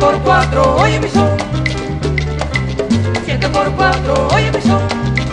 por cuatro, oye mi son. 7 por 4, oye mi son.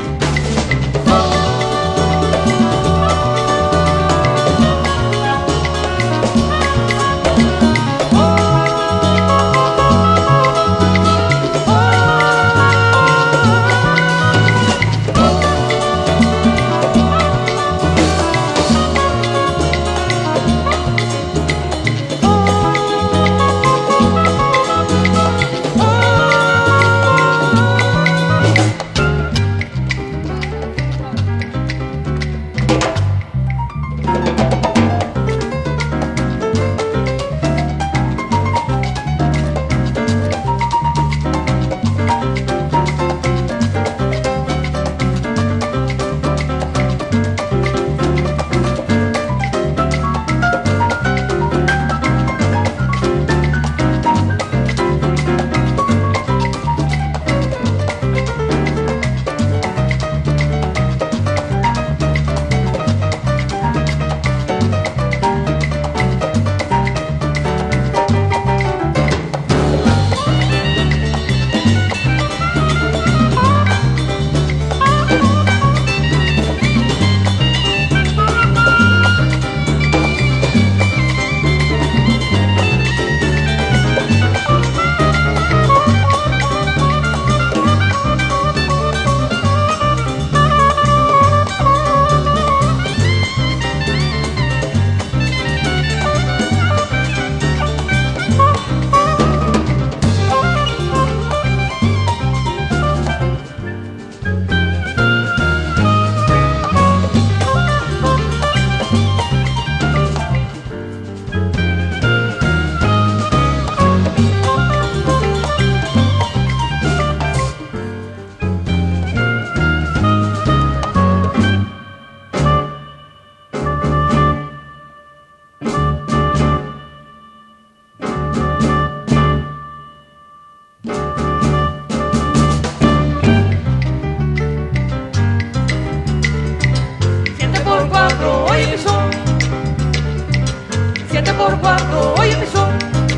Por 4, oye mi son.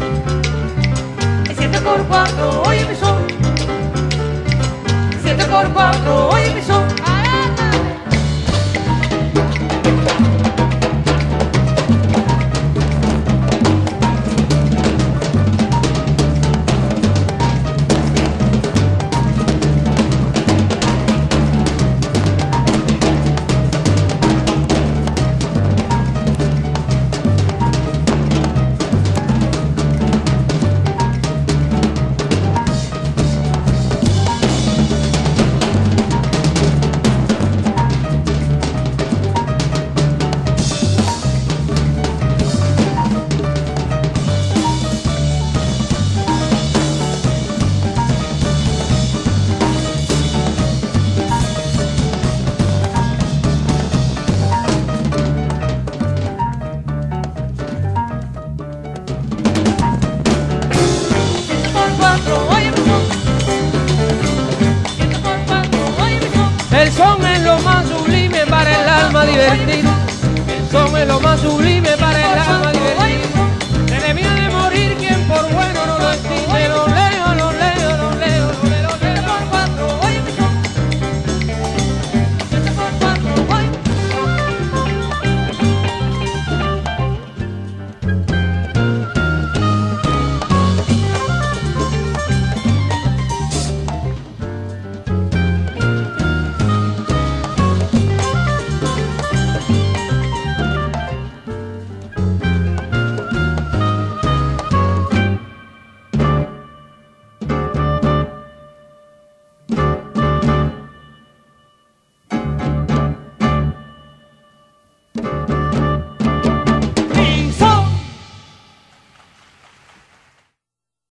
7 por 4, oye mi son. 7 por 4, oye mi son. El son es lo más sublime para el alma divertir. El son es lo más sublime para el alma divertir. Se debía de morir quien por bueno no lo estima.